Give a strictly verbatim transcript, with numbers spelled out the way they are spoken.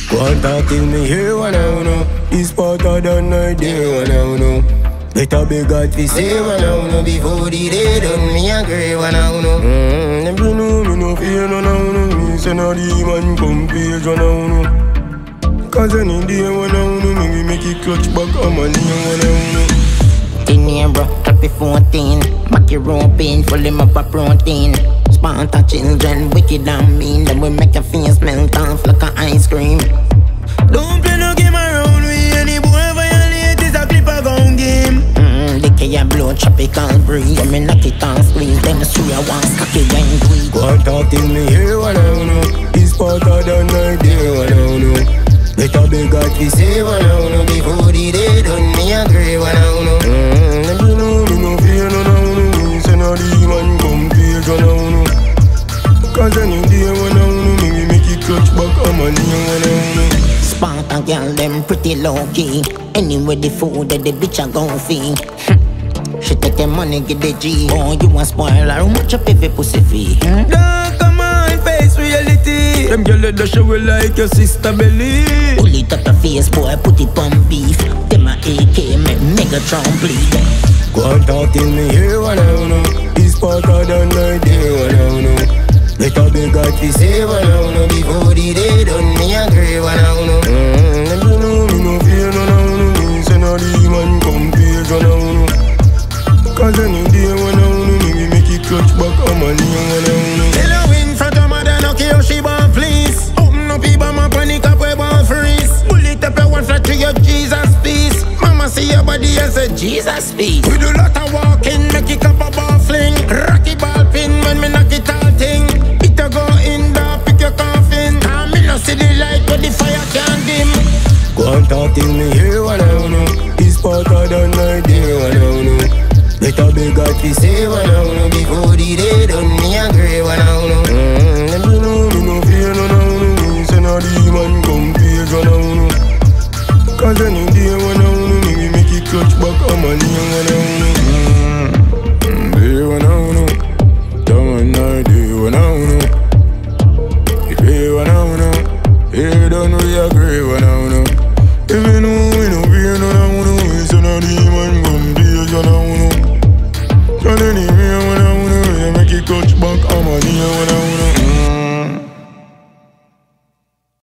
Go and talk till me hear one now, no. This part of the night there one now, no. Better be God fi say one now, no. Before the day done, me agree one now, no. Mmm, them you know me no fear no now, no. Me say no demon come page one now, no. Cause any day one now, no. Me we make it clutch back on my name one now, no. In here, bro, happy fourteen. Back your own pain, full him up a protein. Sparta children, wicked and mean. Then we make your face melt off like a ice cream. Don't play no game around with any boy violate is a clip a gun game. Mmm, the K blow tropical breeze. When me knock it off, squeeze. Then the street I want cocky and greed. Go and talk till me hear one now, no. This part of the night there one now, no. Better be God fi say one now, no. Before the day done, me agree one now, no. Mmm, them you know me no fear no now, no. Me say no demon come page one now, no. Cause any day one now, no. Me we make it clutch back on my name one now, no. Sparta girl, them pretty low-key. Anyway, the food that the bitch a gon' feed. She take the money, get the G. Oh, you a spoiler, how much up if you pussy fee? Hmm? Dark on my face reality. Them girl that show you like your sister belly. Pull it up your face, boy, put it on beef. Them a A K, make Megatron bleed. Go and talk till me hear one now, no. This part of the night there one now, no. Better be God fi say one now, no. Before the day done, me agree one now, no. Mmm, them you know me no fear no now, no. Me say no demon come page one now, no. Cause any day one now, no. Me we make it clutch back on my name one now, no. Tell her in front of mother, no care she born please. Open up your mama, panic up, we born freeze. Bullet up your one flat to your Jesus peace. Mama see your body and say Jesus peace. We do lot of walking, make it up a ball fling. Rocky ball pin when me knock it all thing. It a go in there, pick your coffin. Cause me no see the light but the fire can't dim. Go and talk till me hear